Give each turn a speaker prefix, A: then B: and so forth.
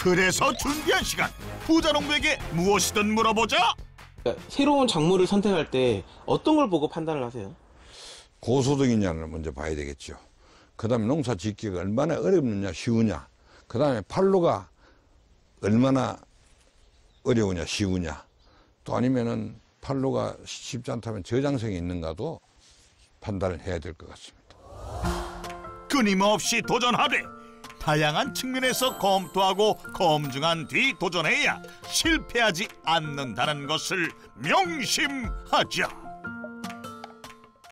A: 그래서 준비한 시간, 부자농부에게 무엇이든 물어보자.
B: 새로운 작물을 선택할 때 어떤 걸 보고 판단을 하세요?
C: 고소득이냐를 먼저 봐야 되겠죠. 그 다음에 농사 짓기가 얼마나 어렵느냐 쉬우냐, 그 다음에 판로가 얼마나 어려우냐 쉬우냐, 또 아니면은 판로가 쉽지 않다면 저장성이 있는가도 판단을 해야 될 것 같습니다.
A: 끊임없이 도전하되 다양한 측면에서 검토하고 검증한 뒤 도전해야 실패하지 않는다는 것을 명심하자.